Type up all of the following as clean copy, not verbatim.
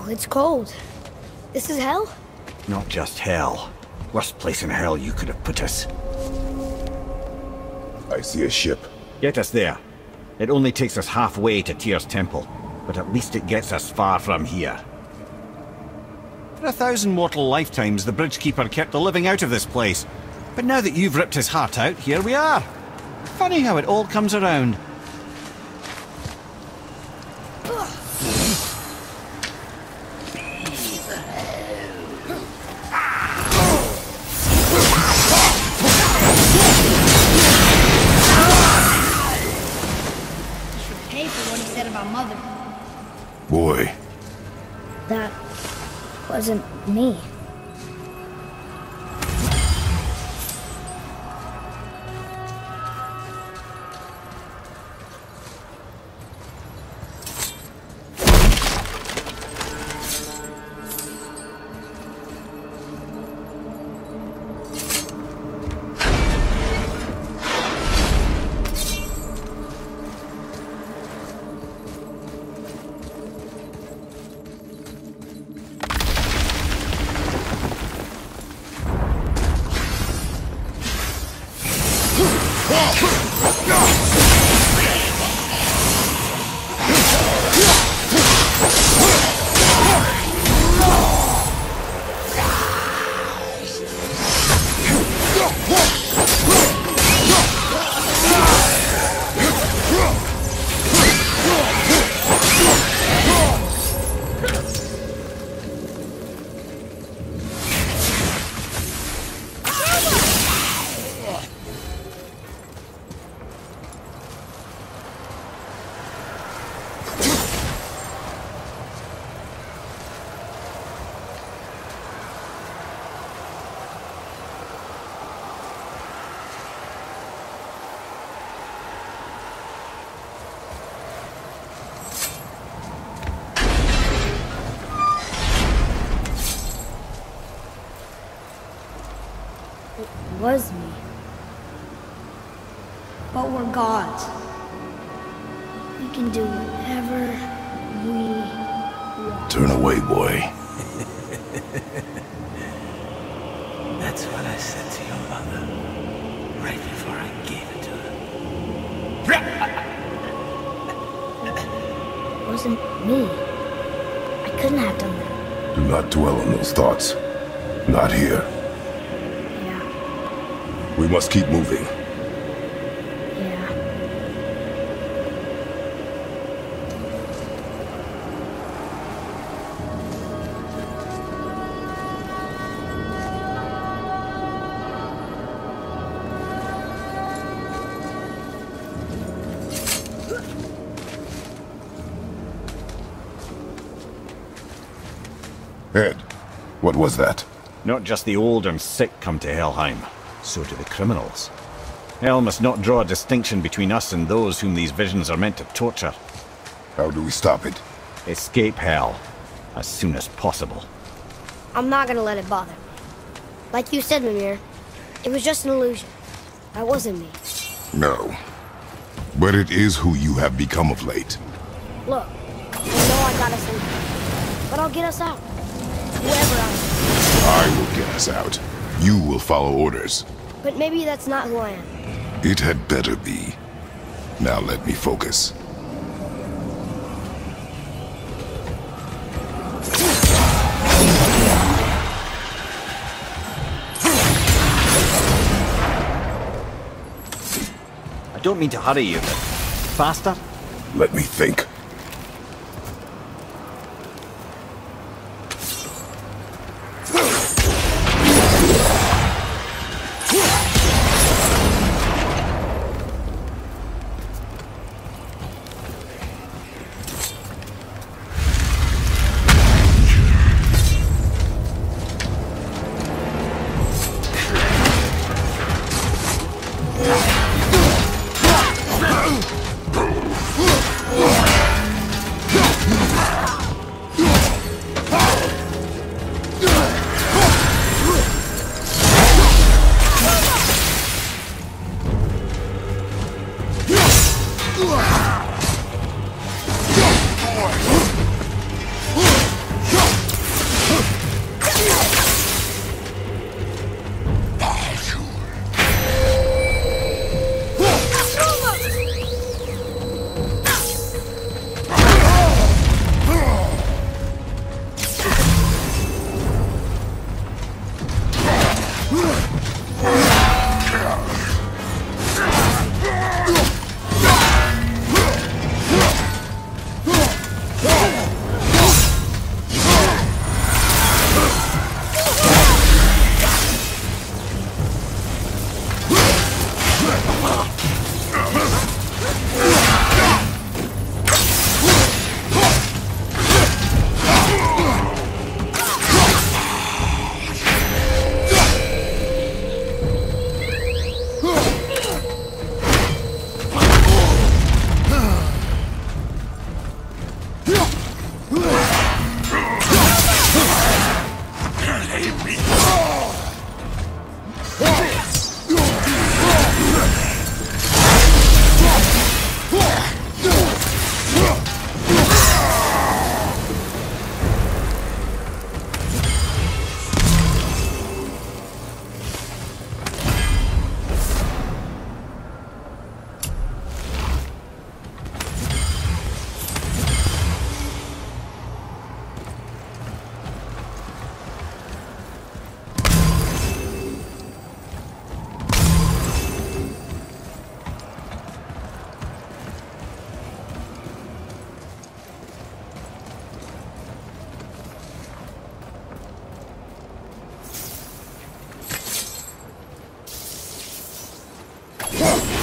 Wow, it's cold. This is hell? Not just hell. Worst place in hell you could have put us. I see a ship. Get us there. It only takes us halfway to Tyr's temple, but at least it gets us far from here. For 1,000 mortal lifetimes, the Bridgekeeper kept the living out of this place. But now that you've ripped his heart out, here we are. Funny how it all comes around. Mother. Boy. That wasn't me. Was me. But we're gods. We can do whatever we want. Turn away, boy. That's what I said to your mother, right before I gave it to her. It wasn't me. I couldn't have done that. Do not dwell on those thoughts. Not here. We must keep moving. Yeah. Ed, what was that? Not just the old and sick come to Helheim. So do the criminals. Hell must not draw a distinction between us and those whom these visions are meant to torture. How do we stop it? Escape Hell as soon as possible. I'm not gonna let it bother me. Like you said, Mimir, it was just an illusion. That wasn't me. No. But it is who you have become of late. Look, I know I got us in, but I'll get us out. Whoever I am. I will get us out. You will follow orders. But maybe that's not who I am. It had better be. Now let me focus. I don't mean to hurry you, but faster? Let me think.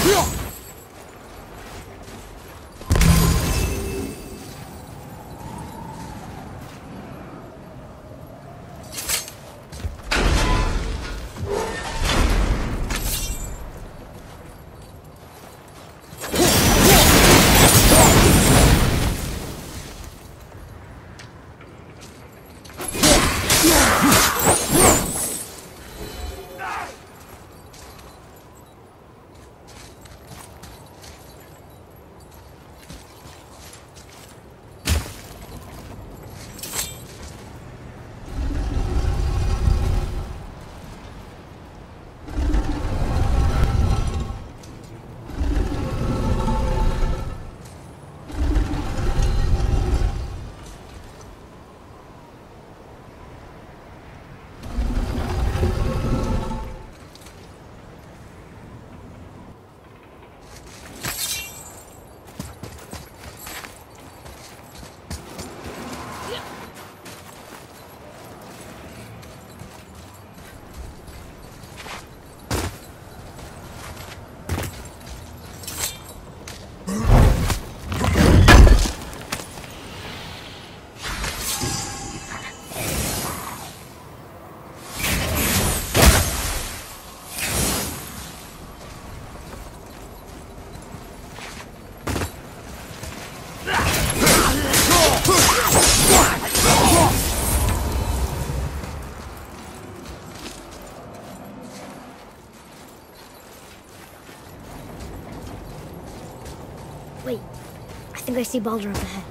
Wait, I think I see Baldur up ahead.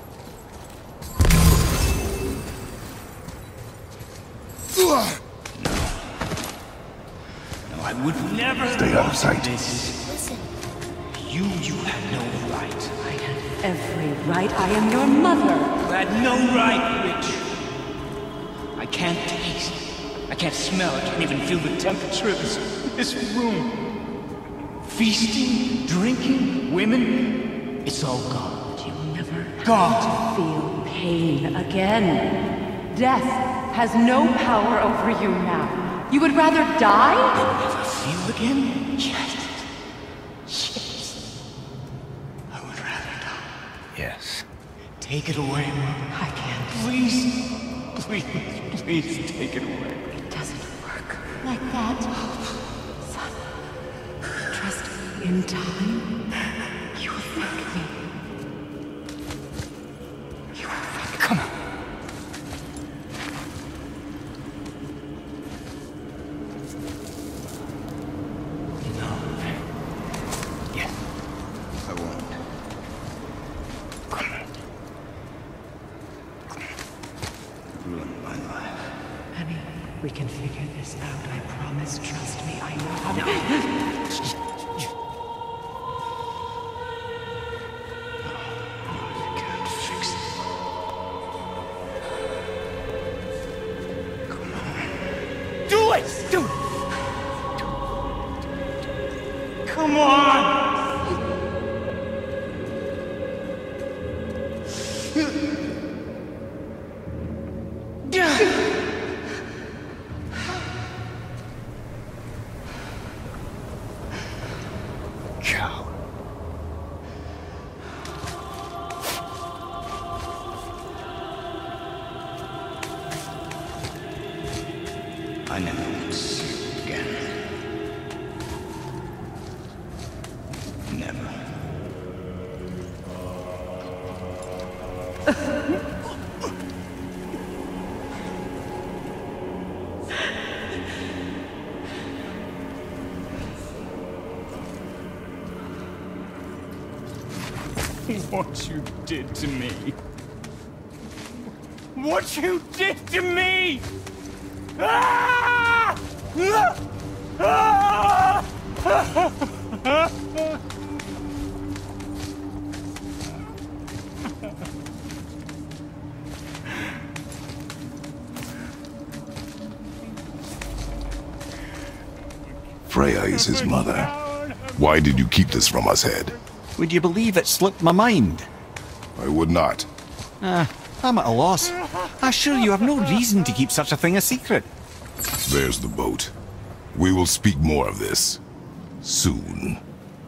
No, I would never Stay out of sight. This. Listen. You have no right. I have every right. I am your mother. You had no right, witch. I can't taste. I can't smell. I can't even feel the temperature of this room. Feasting, drinking, women, it's all gone. You'll never Gone. feel pain again. Death has no power over you now. You would rather die? Never feel again? Yes. Yes. I would rather die. Yes. Take it away, Mother. I can't. Please. Please take it away. It doesn't work like that. Son, trust me. In time, you will thank me. You will thank me. Come on. No. Yes. I won't. Come on. Ruined my life. Honey, we can figure this out. I promise. Trust me. I know how to. Come on! Cow. I never want to see you again. Never. What you did to me. What you did to me! Ah! Ah! Freya is his mother. Why did you keep this from us, Head? Would you believe it slipped my mind? I would not. I'm at a loss. I assure you have no reason to keep such a thing a secret. There's the boat. We will speak more of this. Soon.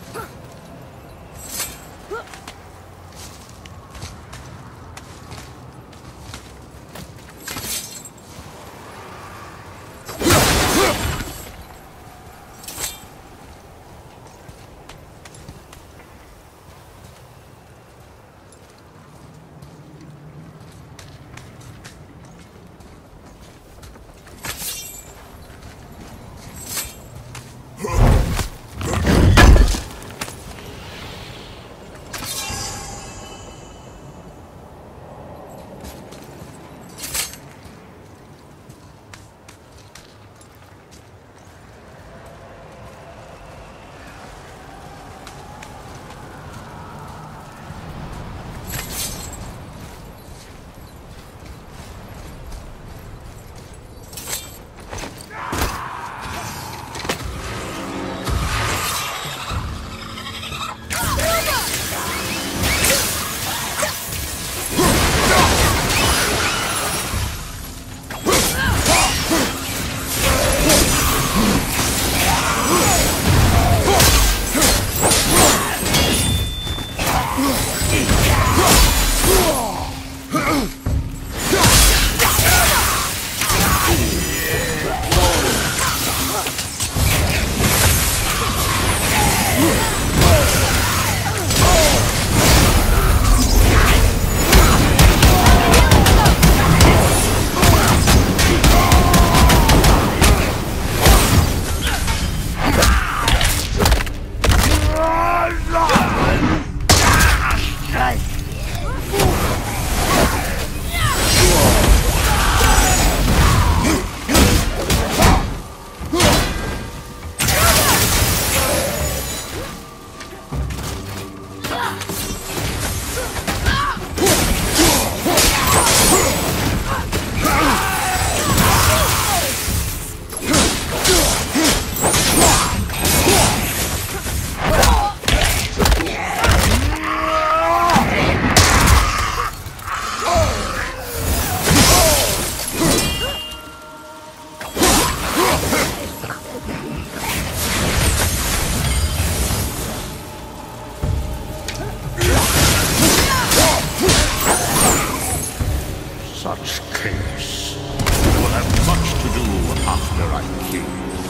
Such chaos. You will have much to do after I kill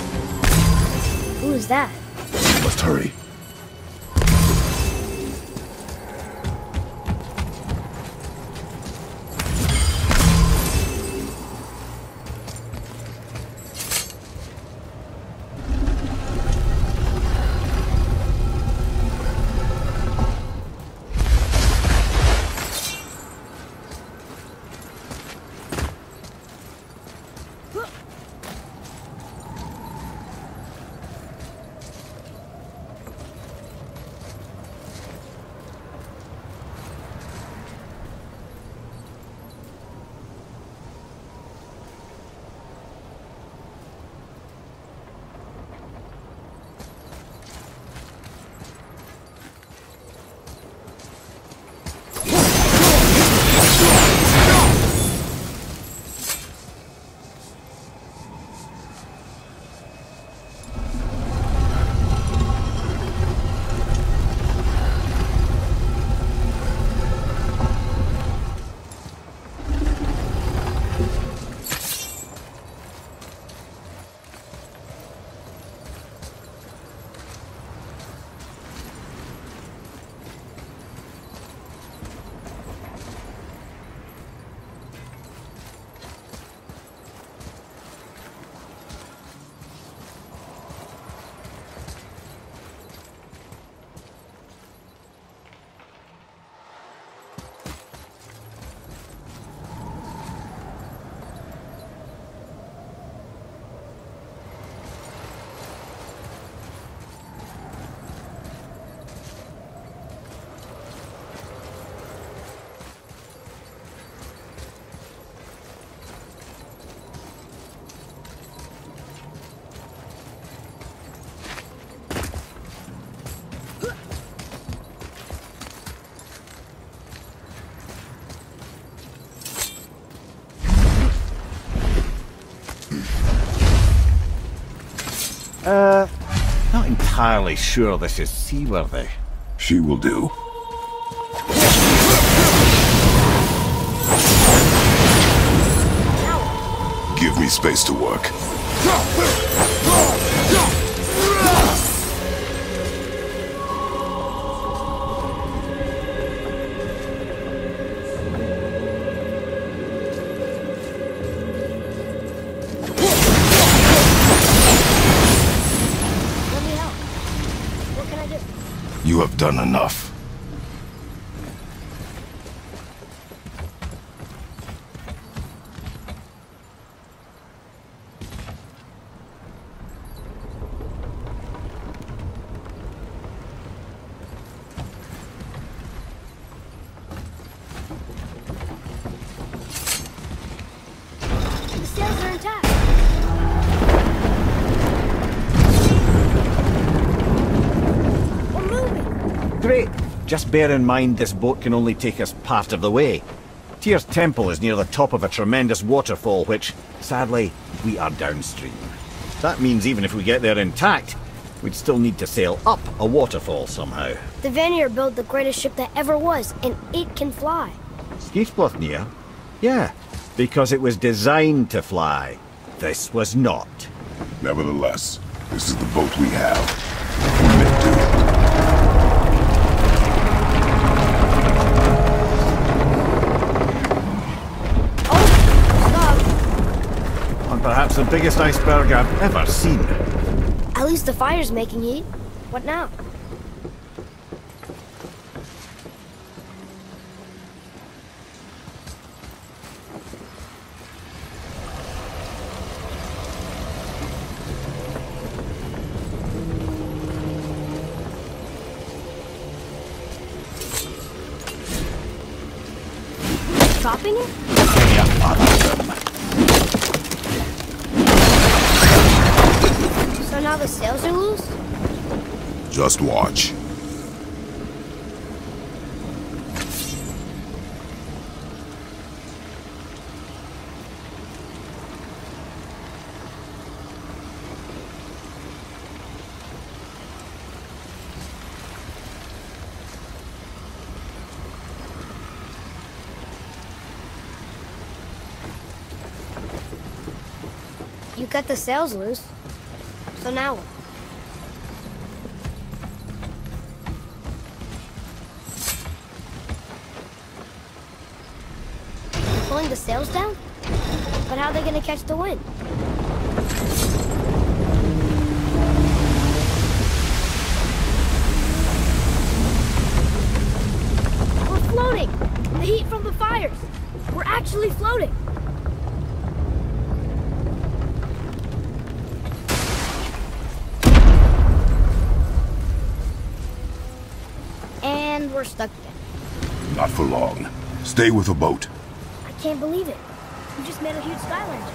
you. Who is that? We must hurry. Not entirely sure this is seaworthy. She will do. Give me space to work. Let me help. What can I do? You have done enough. The sails are intact. We're moving. Great! Just bear in mind this boat can only take us part of the way. Tyr's temple is near the top of a tremendous waterfall which, sadly, we are downstream. That means even if we get there intact, we'd still need to sail up a waterfall somehow. The Vanir built the greatest ship that ever was, and it can fly. Skidbladnir? Yeah, because it was designed to fly. This was not. Nevertheless, this is the boat we have. Commit to it. Oh, On perhaps the biggest iceberg I've ever seen. stop. At least the fire's making heat. What now? Stopping it? So now the sails are loose? Just watch. You got the sails loose. So now what? You're pulling the sails down? But how are they gonna catch the wind? We're floating! The heat from the fires! We're actually floating! And we're stuck again. Not for long. Stay with the boat. I can't believe it. We just made a huge sky lantern.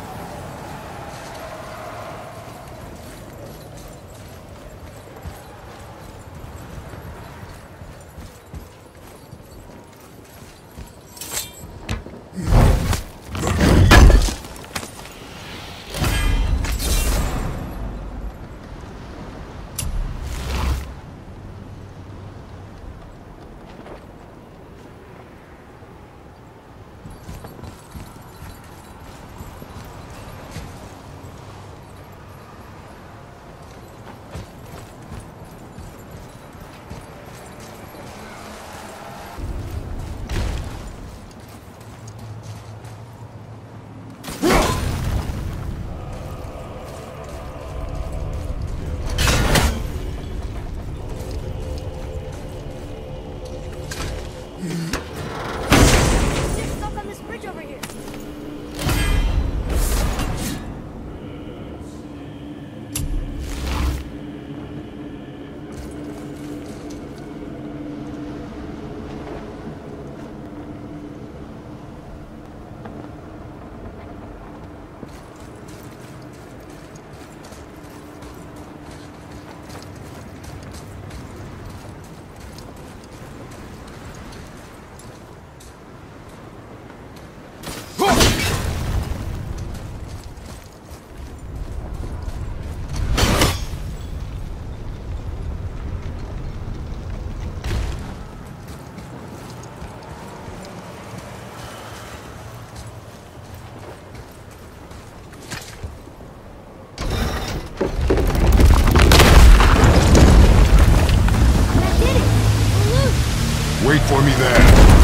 for me there.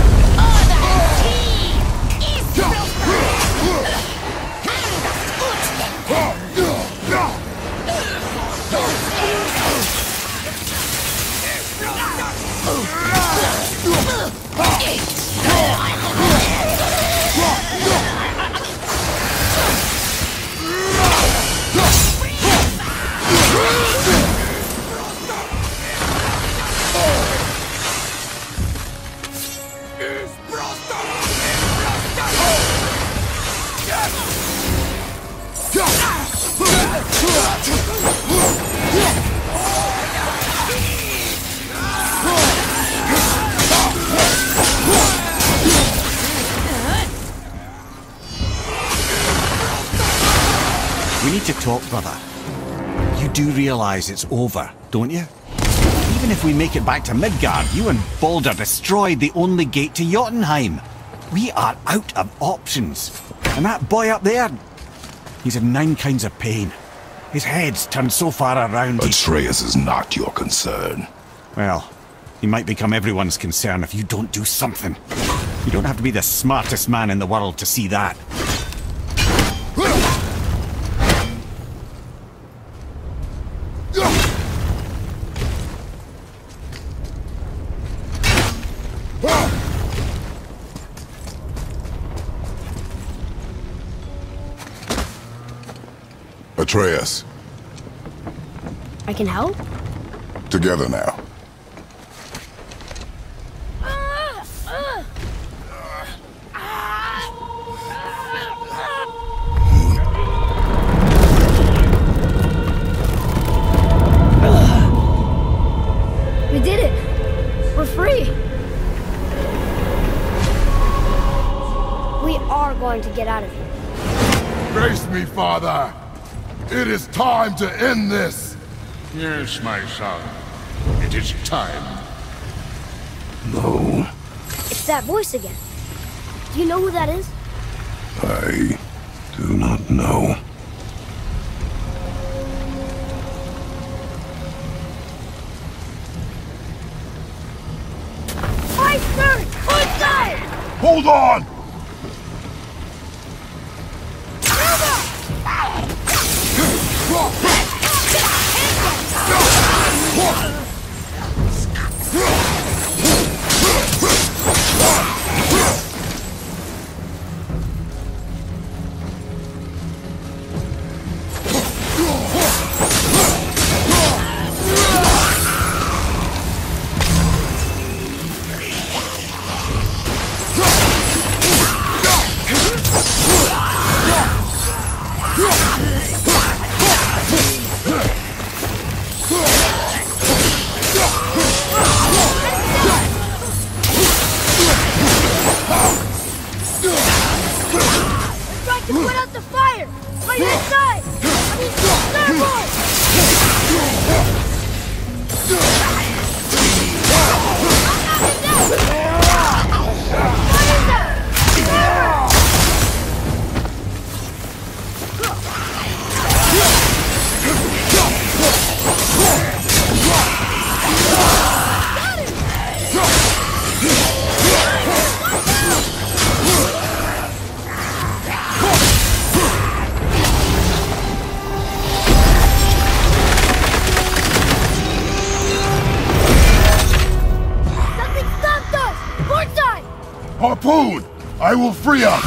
We need to talk, brother. You do realize it's over, don't you? Even if we make it back to Midgard, you and Baldur destroyed the only gate to Jotunheim. We are out of options. And that boy up there, he's in 9 kinds of pain. His head's turned so far around. Atreus is not your concern. Well, he might become everyone's concern if you don't do something. You don't have to be the smartest man in the world to see that. Atreus. I can help? Together now. We did it! We're free! We are going to get out of here. Grace me, Father! It is time to end this! Yes, my son. It is time. No, It's that voice again. Do you know who that is? I do not know. Iceberg! Inside! Hold on! Harpoon! I will free up!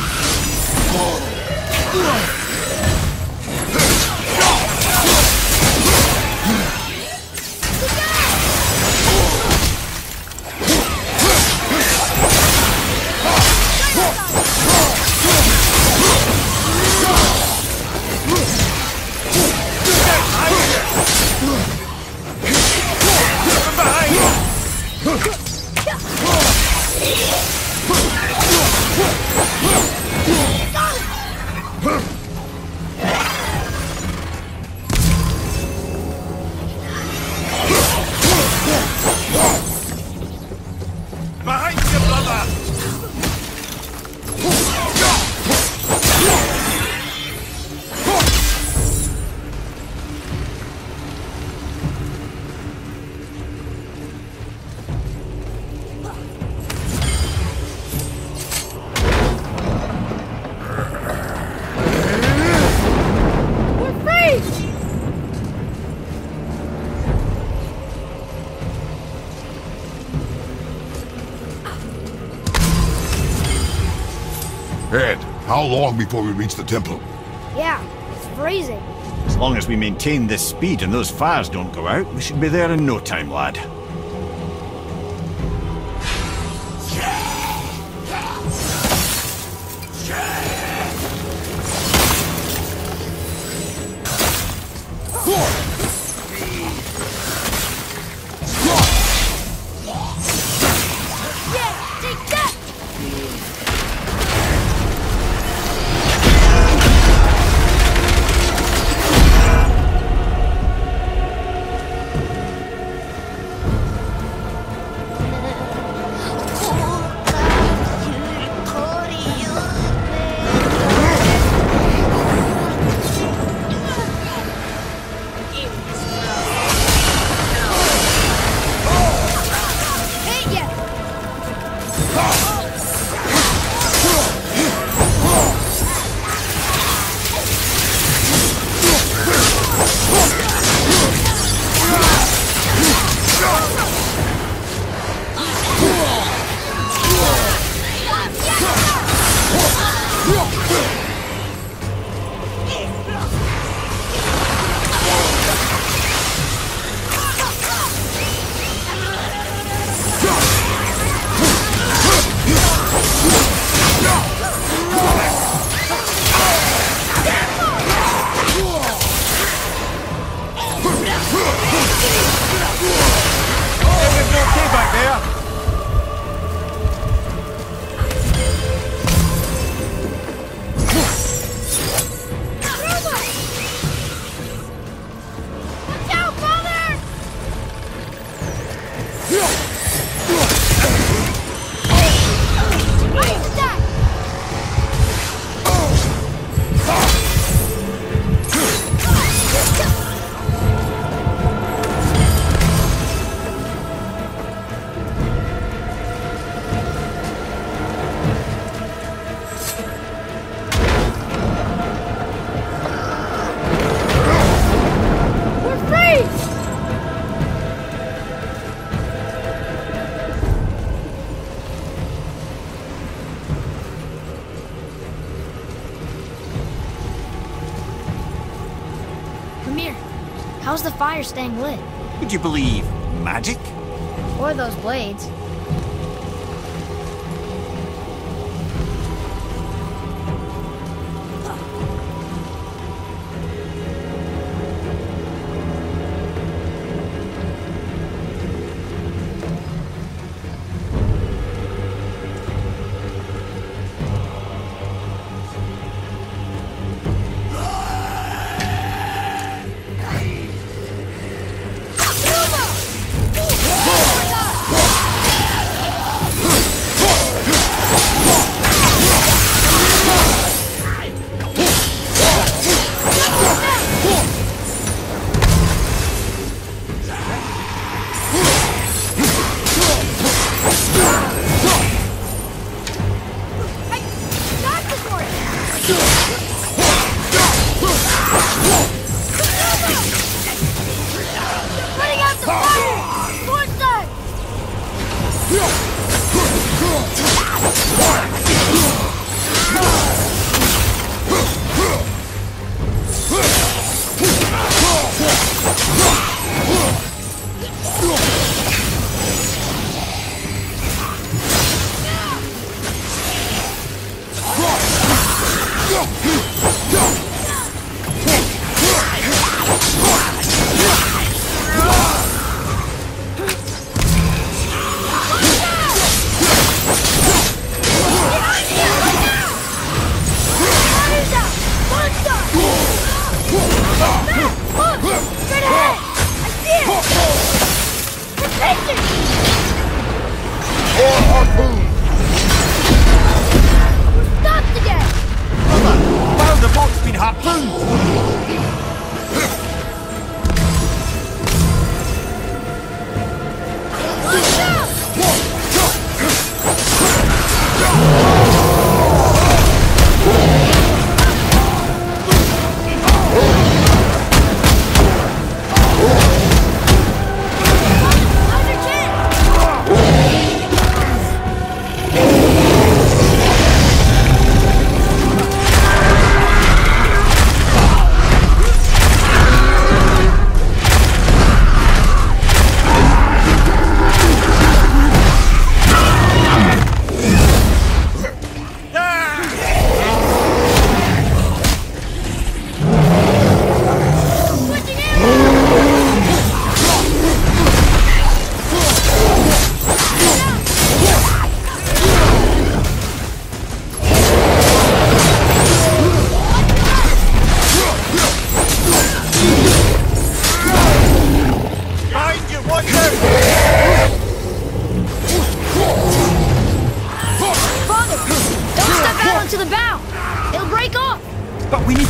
Ed, how long before we reach the temple? Yeah, it's freezing. As long as we maintain this speed and those fires don't go out, we should be there in no time, lad. How's the fire staying lit? Would you believe magic? Or those blades?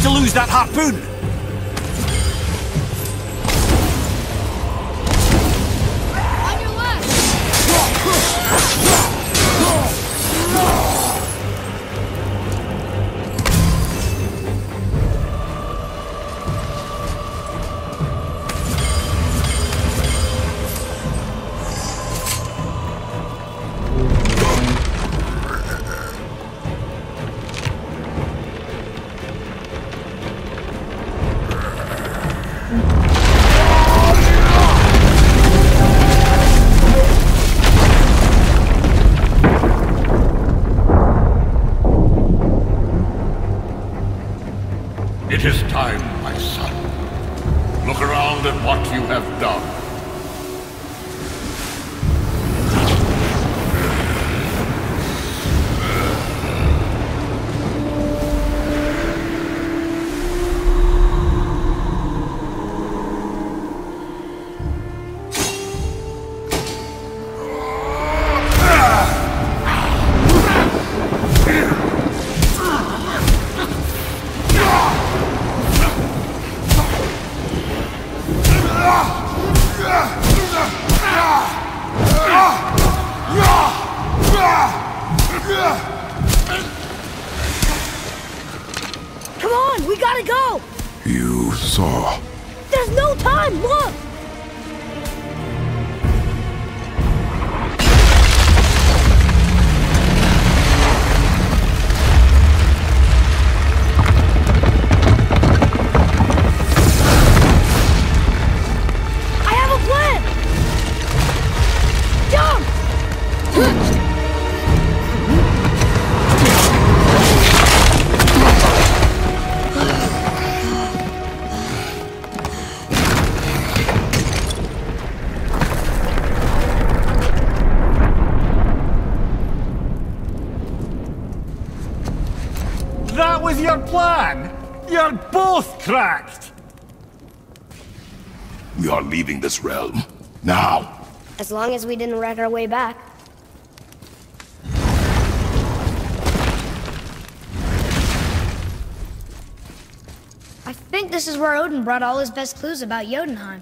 to lose that harpoon! On your left! It is time, my son. Look around at what you have done. Come on, we gotta go! You saw. There's no time, look! I have a plan! Jump! That was your plan? You're both cracked! We are leaving this realm. Now! As long as we didn't wreck our way back. I think this is where Odin brought all his best clues about Jotunheim.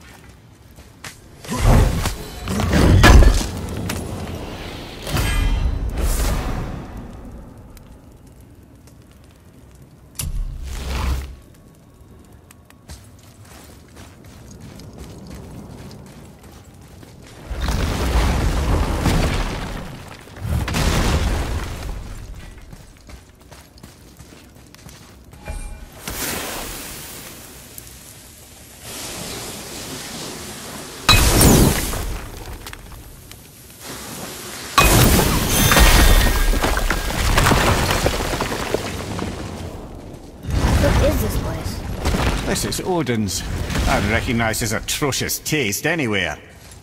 This is Odin's. I'd recognize his atrocious taste anywhere.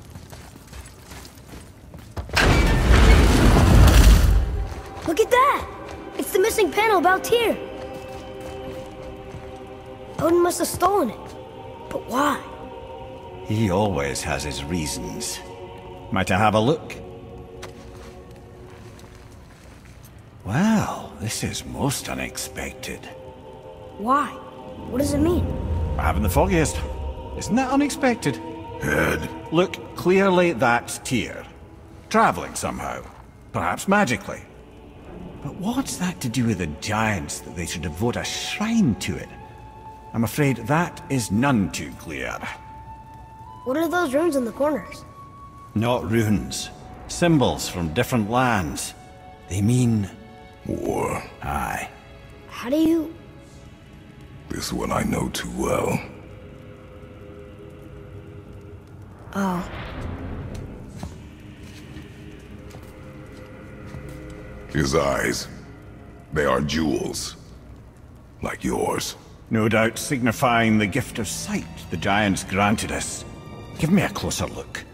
Look at that! It's the missing panel about Tyr. Odin must have stolen it. But why? He always has his reasons. Might I have a look? Well, this is most unexpected. Why? What does it mean? I haven't the foggiest. Isn't that unexpected? Head. Look, clearly that's Tyr. Traveling somehow. Perhaps magically. But what's that to do with the giants that they should devote a shrine to it? I'm afraid that is none too clear. What are those runes in the corners? Not runes. Symbols from different lands. They mean... War. Aye. How do you... This one I know too well. Oh. His eyes. They are jewels. Like yours. No doubt signifying the gift of sight the giants granted us. Give me a closer look.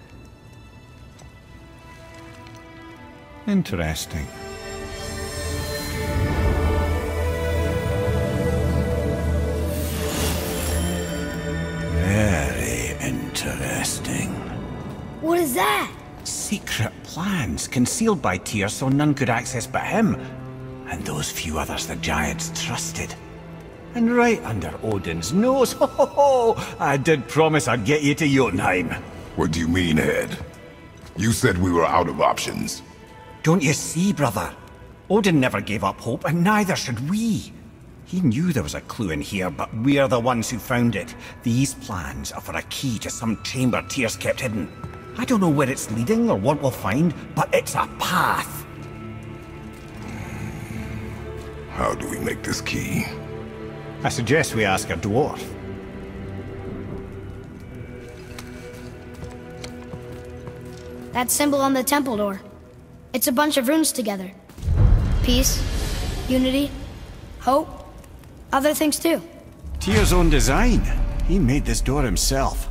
Interesting. Very interesting. What is that? Secret plans concealed by Tyr so none could access but him, and those few others the giants trusted. And right under Odin's nose. Ho ho ho! I did promise I'd get you to Jotunheim. What do you mean, Head? You said we were out of options. Don't you see, brother? Odin never gave up hope, and neither should we. He knew there was a clue in here, but we're the ones who found it. These plans are for a key to some chamber Tyr's kept hidden. I don't know where it's leading or what we'll find, but it's a path. How do we make this key? I suggest we ask a dwarf. That symbol on the temple door. It's a bunch of runes together. Peace, unity, hope, other things too. Tyr's own design. He made this door himself.